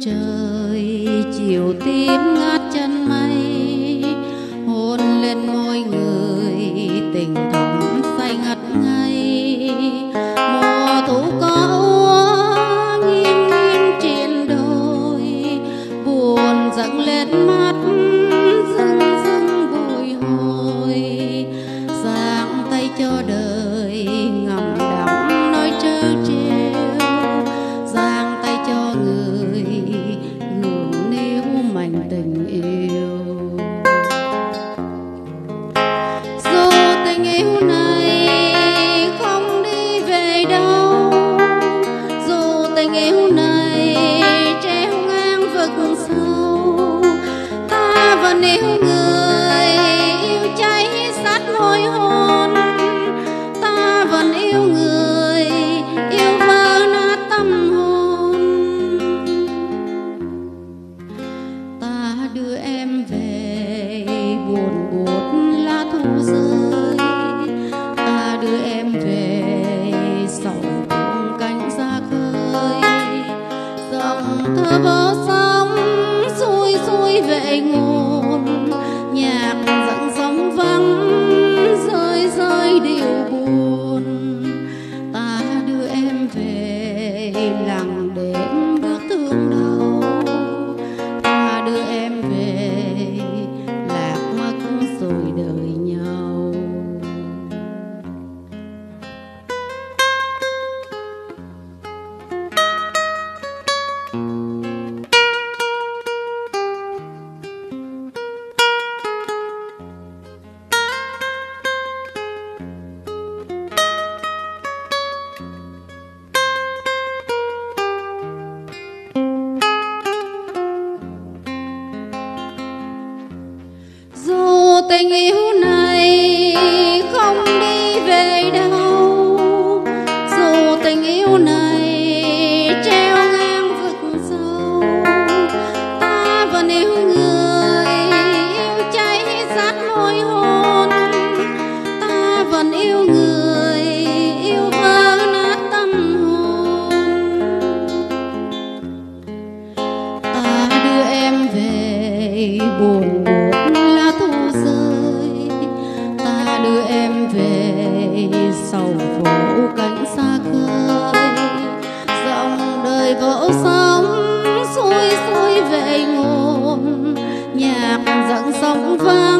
trời chiều tím ngát chân mây, hôn lên môi người tình thắm say ngất ngây. Mùa thu có úa nghiêng nghiêng trên đồi, buồn dâng lên mắt dưng dưng bồi hồi. Giang tay cho đời ngậm đắng nói trớ trêu, giang tay cho người ngưỡng níu mảnh tình yêu. Dù tình yêu này không đi về đâu, dù tình yêu này treo ngang vực sâu, ta vẫn yêu người yêu cháy sát môi hôn, ta vẫn yêu người yêu vỡ nát tâm hồn. Ta đưa em về buồn buốt lá thu rơi, ta đưa em về sầu thương cánh xa khơi. Dòng thơ vỡ sóng xuôi xuôi về nguồn, nhạc dẫn sóng vắng rơi rơi điệu buồn. Ta đưa em về lặng đêm bước thương đau, ta đưa em về lạc mất rồi đời nhau. Dù tình yêu này không đi về đâu, dù tình yêu này treo ngang vực sâu, ta vẫn yêu người yêu cháy sát môi hôn, ta vẫn yêu người yêu vỡ nát tâm hồn. Ta đưa em về buồn buốt lá thu rơi, ta đưa em về sầu khổ cánh xa khơi. Dòng đời vỡ sóng xuôi xuôi về nguồn, nhạc dẫn sóng vang